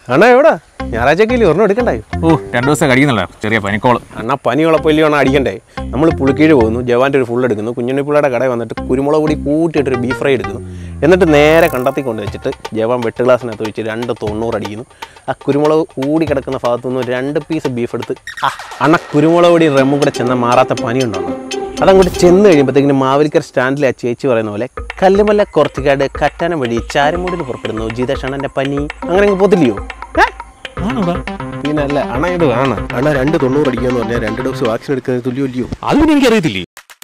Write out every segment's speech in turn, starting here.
അണ്ണാ എവിടാ ഞായറാഴ്ചക്കല്ലേ ഒരെണ്ണം എടുക്കണ്ടായി? ഓ 2 ദിവസം കഴിക്കുന്നില്ല, ചെറിയ പനിക്കോള്. അണ്ണാ പനിയുള്ളപ്പോൾ വേണം അടിക്കണ്ടേ? നമ്മൾ പുളിക്കീഴ് പോകുന്നു, ജവാൻ്റെ ഒരു ഫുൾ എടുക്കുന്നു, കുഞ്ഞുണ്ണിപ്പിള്ളയുടെ കടയിൽ വന്നിട്ട് കുരുമുളക് പൊടി കൂട്ടിയിട്ടൊരു ബീഫ് ഫ്രൈ എടുക്കുന്നു, എന്നിട്ട് നേരെ കണ്ടെത്തി കൊണ്ട് വെച്ചിട്ട് ജവാൻ വെട്ട് ഗ്ലാസ്സിനകത്ത് വെച്ച് 290 അടിക്കുന്നു. ആ കുരുമുളക് കൂടി കിടക്കുന്ന ഭാഗത്തുനിന്ന് 2 പീസ് ബീഫ് എടുത്ത് അണ്ണ കുരുമുളക് പൊടി റമ്മും കൂടെ ചെന്നാൽ മാറാത്ത പനിയുണ്ടാണ്. അതങ്ങോട്ട് ചെന്ന് കഴിയുമ്പോഴത്തേക്കിനും മാവേലിക്കർ സ്റ്റാൻഡിൽ ആ ചേച്ചി പറയുന്ന പോലെ കല്ലുമല്ല കുറച്ചുകാട് കറ്റാനം വഴി ചാരമൂടിന് പുറപ്പെടുന്നു ജിതേഷ് അണ്ണൻ്റെ പനി. അങ്ങനെ അങ്ങ് പോത്തില്ലയോ? പിന്നെ അല്ല അണ ഇത് വേണം. അണ 290 അടിക്കാന്ന് പറഞ്ഞാൽ 2 ഡോസ് വാക്സിൻ എടുക്കുന്നത് തുല്യമല്ലയോ? അതും എനിക്കറിയത്തില്ലേ.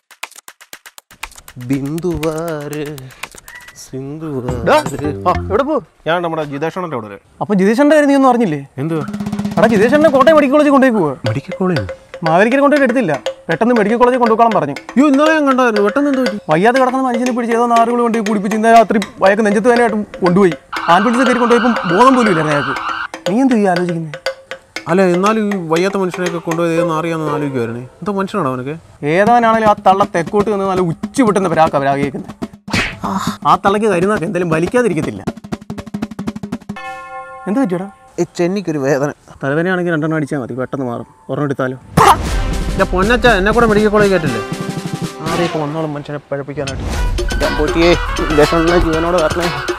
എവിടെ പോ? ഞാൻ നമ്മുടെ ജിതേഷണ്ണൻ്റെ അവിടെ. അപ്പൊ ജിതേഷന്റെ കാര്യം നീ ഒന്നും അറിഞ്ഞില്ലേ? എന്തുവാ? എടാ ജിതേഷന്റെ കോട്ടയം മെഡിക്കൽ കോളേജിൽ കൊണ്ടുപോയി പോവാ. മെഡിക്കൽ കോളേജ് മാവേലിക്കൽ കൊണ്ടുപോയി എടുത്തില്ല, പെട്ടെന്ന് മെഡിക്കൽ കോളേജിൽ കൊണ്ടുപോകാൻ പറഞ്ഞു. ഇന്നലെ ഞാൻ കണ്ടായിരുന്നു. പെട്ടെന്ന് എന്ത് പറ്റി? വയ്യാതെ കിടക്കുന്ന മനുഷ്യനെ പിടിച്ച് ഏതോ നാറുകൾ കൊണ്ട് കുടിപ്പിച്ച് ഇന്നലെ രാത്രി വയക്ക് നെഞ്ചത്ത് വേനയായിട്ടും കൊണ്ടുപോയി. ആംബുലൻസ് കയറി കൊണ്ടുപോയപ്പോൾ ബോധം പോലും ഇല്ല അയാൾക്ക്. നീ എന്ത് ഈ ആലോചിക്കുന്നത്? അല്ല എന്നാലും ഈ വയ്യാത്ത മനുഷ്യനെയൊക്കെ കൊണ്ടുപോയി ഏതെന്ന് അറിയാമെന്ന് ആലോചിക്കുമായിരുന്നേ. എന്തോ മനുഷ്യനാണോ അവനൊക്കെ? ഏതാനാണെങ്കിലും ആ തള്ള തെക്കോട്ട് നിന്ന് നല്ല ഉച്ച വിട്ടുന്ന പരാഗിയേക്കുന്നത്. ആ തള്ളക്ക് കരുന്നൊക്കെ എന്തായാലും വലിക്കാതിരിക്കത്തില്ല. എന്ത് പറ്റിയടാ? ചെന്നിക്കൊരു വേദന. തലവേനയാണെങ്കിൽ 2 അടിച്ചാൽ മതി, പെട്ടെന്ന് മാറും. ഒരെണ്ണം എടുത്താലോ? എൻ്റെ പൊന്നച്ച എന്നെ കൂടെ മെഡിക്കൽ കോളേജ് കേട്ടില്ലേ? ആരെയൊക്കെ വന്നോളും മനുഷ്യനെ പഴപ്പിക്കാനായിട്ട്. ഞാൻ പോറ്റിയേ ജീവനോട് വരണേ.